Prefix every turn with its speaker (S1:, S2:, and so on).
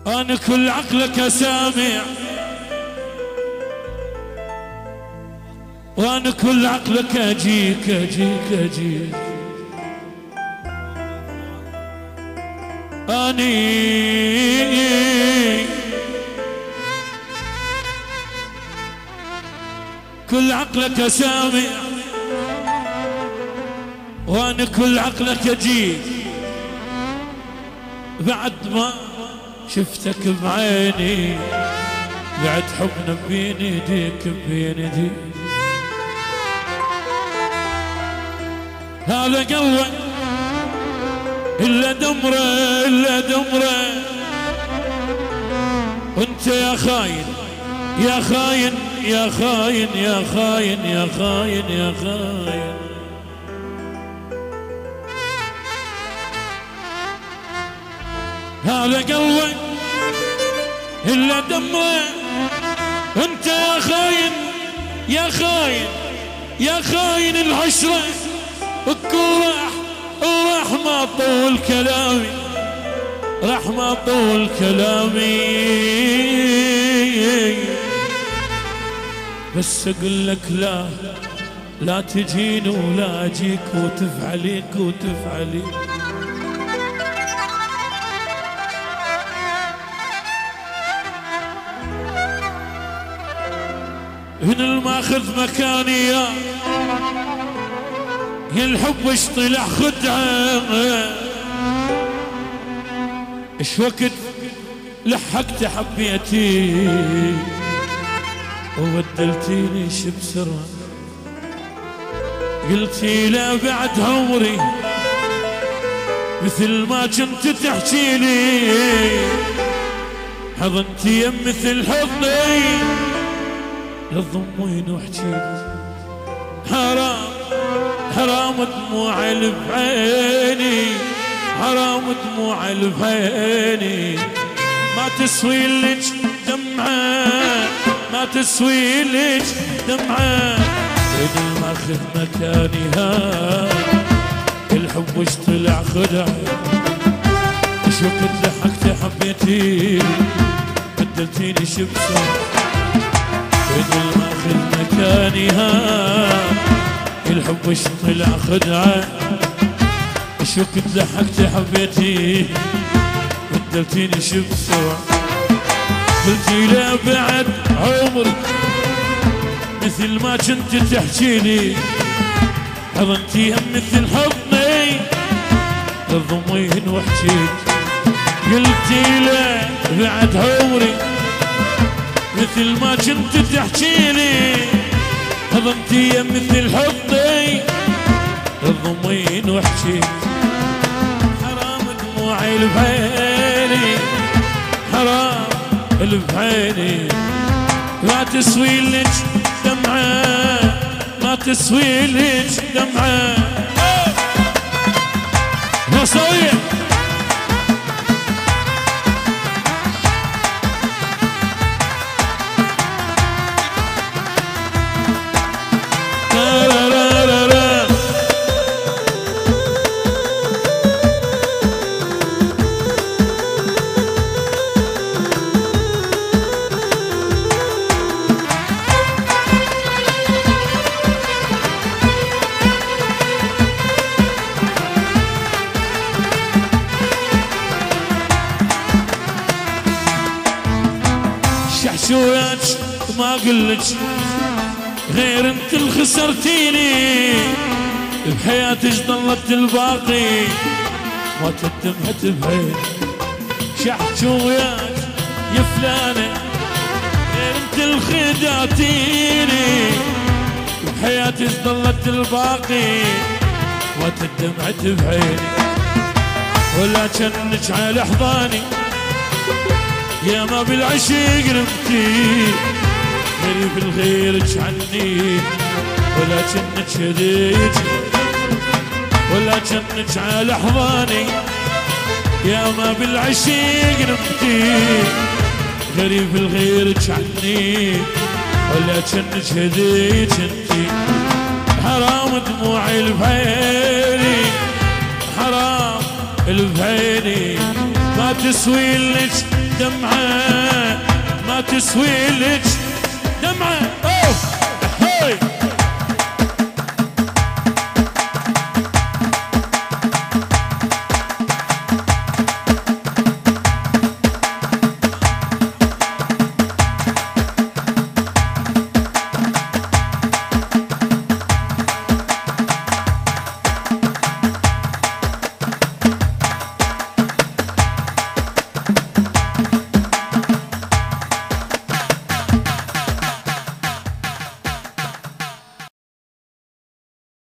S1: أنا كل عقلك سامع، وأنا كل عقلك أجيك أجيك أجيك. أني كل عقلك سامع، وأنا كل عقلك أجيك. بعد ما شفتك بعيني، بعد حبنا بين يديك بين يديك. هذا قلبك إلا دمره إلا دمره، وانت يا خاين يا خاين يا خاين يا خاين يا خاين يا خاين. هذا قلبك إلا دمه، انت يا خاين يا خاين يا خاين العشرة. الكل راح ما طول كلامي، راح ما طول كلامي، بس اقول لك لا لا تجيني ولا اجيك وتفعليك وتفعلي. هنا الماخذ مكاني يا الحب اش طلع خدعه. اش وقت لحقت حبيتي وبدلتيني شي بسرعه، قلتي لا بعد عمري مثل ما كنت تحكي لي، حضنتي يم مثل حضني للضمين واحكي لي. حرام حرام دموع اللي بعيني، حرام دموع اللي بعيني، ما تسوي لك دمعة ما تسوي لك دمعة. إذا ما أخذ مكاني ها الحب وش طلع خدعة. إيش وقت لحقت حبيتي بدلتيني شبسة. إذا ما أخذ مكاني ها الحب وش طلع خدعة. إيش وقت لحقت حبيتي بدلتيني شبسة. قلتي لا بعد عمري مثل ما كنت تحكي لي، حضنتي هم مثل حضني للضمين واحكيك. قلتي لا بعد عمري مثل ما كنت تحكي لي، حضنتي هم مثل حضني للضمين واحكيك. حرام دموعي اللي بعيني، حرام اللي بعيني، لا تسوي لك دمعة ما تسوي لك دمعة. نصوية شويات ما قلت غير انت اللي خسرتيني، بحياتك ضلت الباقي ما تدمعت بعين. شويات يا فلانة غير انت اللي خدعتيني، بحياتك ضلت الباقي ما تدمعت بعيني. ولا كنك على حضاني يا ما بالعشيق نمتي، غريب الغيرك عني. ولا كنك هديك ولا كنك على حضاني يا ما بالعشيق نمتي، غريب الغيرك عني. ولا كنك هديك انتي. حرام دموعي اللي بعيني، حرام اللي بعيني، ما تسوي لك دمعة، ما تسوي لك دمعة. أوه